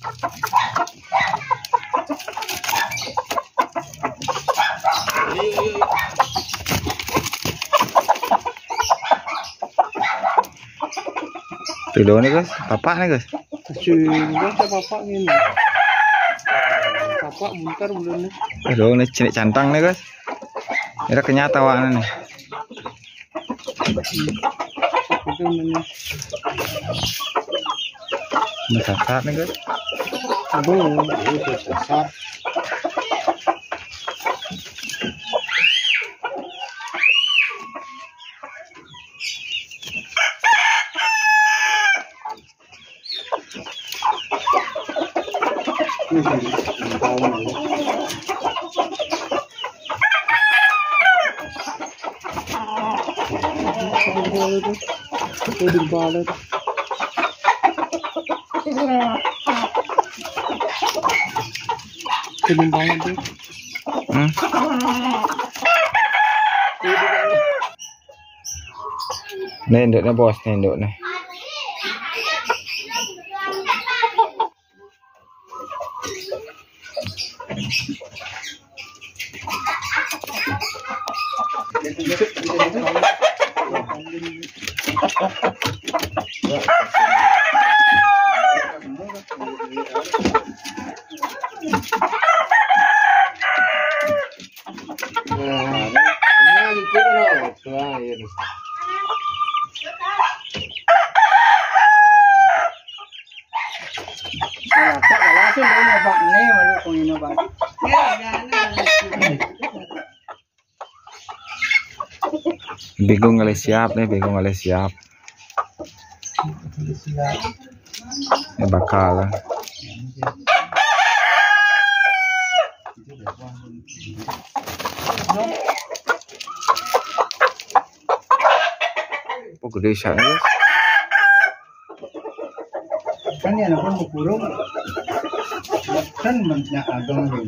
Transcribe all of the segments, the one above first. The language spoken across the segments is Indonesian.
Tuh nih guys, bapak nih guys. Sehingga bapak ini. Bapak bentar belum nih. Tuh nih cilik cantang nih guys. Ini kenyataan nih. Itu namanya. Besar nih guys. Aduh, itu besar. Nih induknya bos, nih induknya. Bingung kali siap nih, bingung kali siap. Ya bakal. Oh gede sih guys. Kan ya nak pun burung kan banyak agam ni.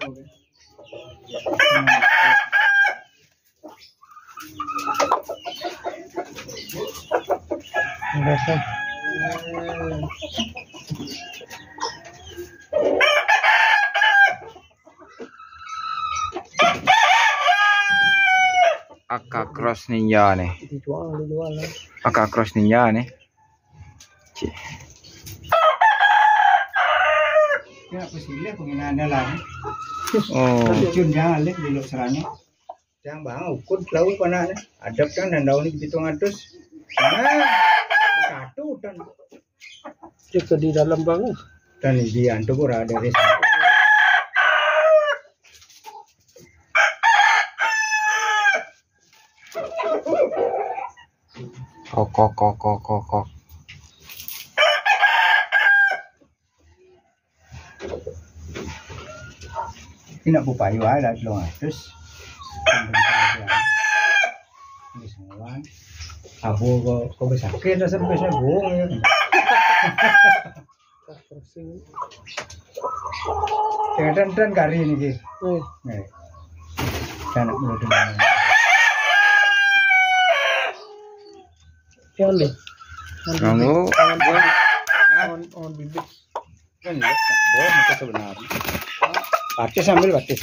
Rasa. Aka cross ninja nih. Dijual lah. Aka cross ninja nih. Ya pesilih penginaannya lah. Oh. Cun jangan lihat dulu serangnya. Jangan bang ukur laut mana nih. Adap kan dan daun ini hitung atus. Nah, satu dan juga di dalam banget. Dan di antu pura dari sana. Kok. Ini nak bupayu ada di luar terus. Ini semua. Aku kok bisa sakit rasa bisa bohong ya. Dan kari ini ki. Nih. Kan nak mulut mana. Kali. Kamu On bibit. Kan lihat bohong itu sebenarnya. Batis ambil batis.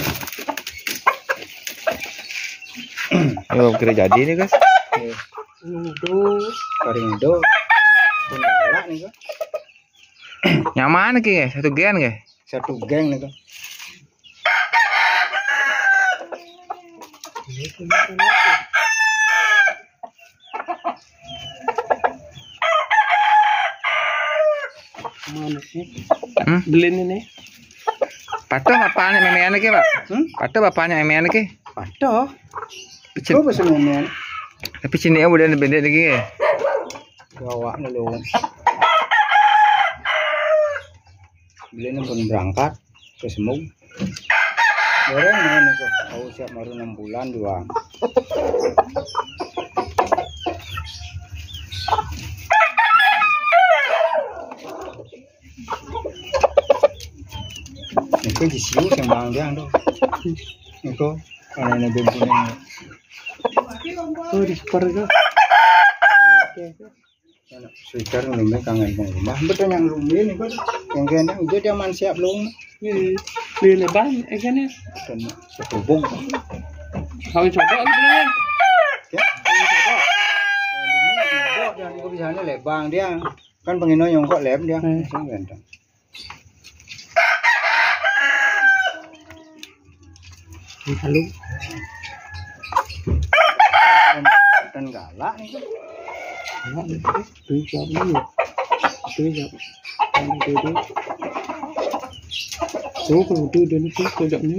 Ayo kira jadi nih guys. Indo, karindo, punala nih kan? Yang mana ki? Satu gen ke? Satu geng nih kan? Mana sih? Beli ini? Pato bapaknya memean ki pak? Pato bapaknya memean ki? Pato? Kau bisa memean? Tapi sini ya udah beda lagi ya. Bawa dulu. Belinya pun berangkat ke Semung. Orang mana kok? Tahu siap baru 6 bulan juga. Ini di siu yang bang dia tuh. Ini karena bumbunya. Oh, di sekarang. Oke. Sweater ngombe kangen pang rumah. Betul yang rumah ni kok. Yang gendang itu dia man siap lung. Đi lebar ikan ya. Dan setubung. Kau coba sebenarnya. Ya. Dia ni bisa ni lebang dia. Kan pengino yang kok lem dia. Gendang. Halo. Dan galak ni. Tuh jawab dulu. Tuh jawab. Tuh kalau tuh dia itu kerjanya.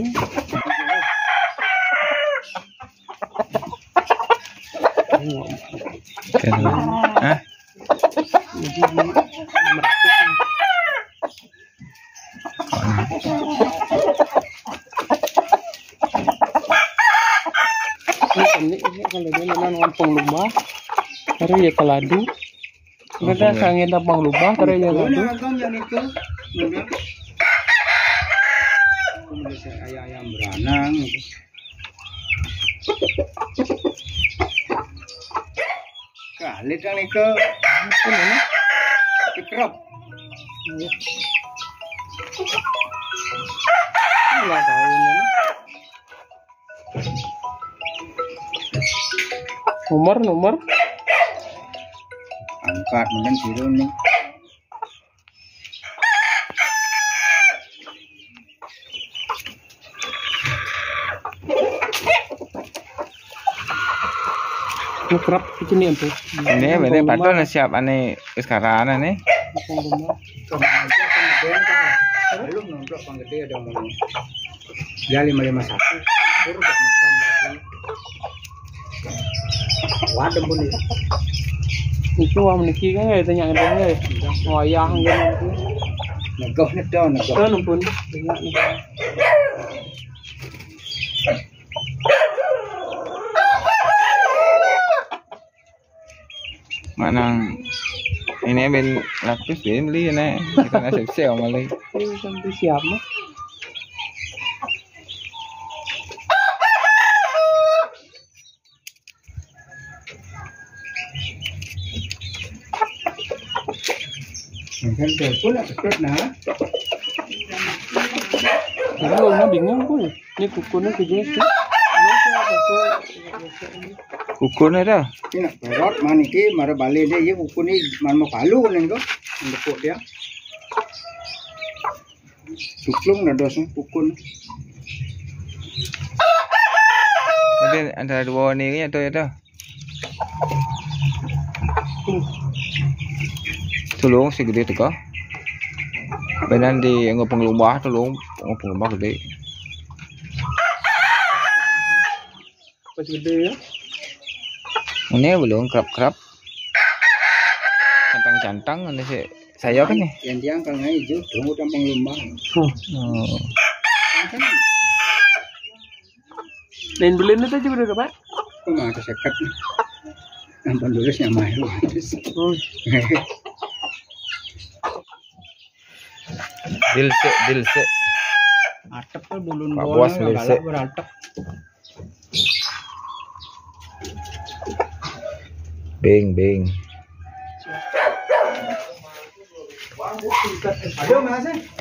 Hah? Ini kalau dia memang penglubah, karena ya kaladu. Kita kangen dapat lubah, karena ya kaladu. Ayam beranang. Kalit kan itu. Kerap. Lah tahu ini. Nomor Angkat mungkin turun nih. kerap ini apa? Ini berarti patut na siap ane sekarang ane. Belum nonton pang gede ada mau. Dia 551. Pur dah makan lagi. Waduh pun ni. Itu wah meniki kan ya tanya ada ya. Wayang gitu. Negoh ni dah negoh. Kan pun banyak ni. Manang ini bel lapis dia beli ni. Kita nak sel malai. Sampai siap mah. Kan telepon nak ketut nah. Kalau nak bingung pun. Ni kukunya kerja tu. Ukur ni dah. Ini nak perot mana ni? Mara balik dia, ye ukur ni mana mau palu ni ko? Untuk dia. Suklung dah dos ukur. Berarti antara dua ni ni tu ya tu. Tulung si gede tu kah? Benan di ngop pengelubah tulung ngop pengelubah gede. Pas gede ya. Ini belum kerap-kerap. Cantang-cantang ini si saya kan ni. Yang dia kalau ngai hijau, tunggu dalam pengelubah. Oh. Lain belen itu juga udah dapat. Kau mah ada sekat. Nampak tulisnya mahal. Dilse. Atap tu bulun Pak bola Bos dilse. beratap. Bing. Ada mana sih?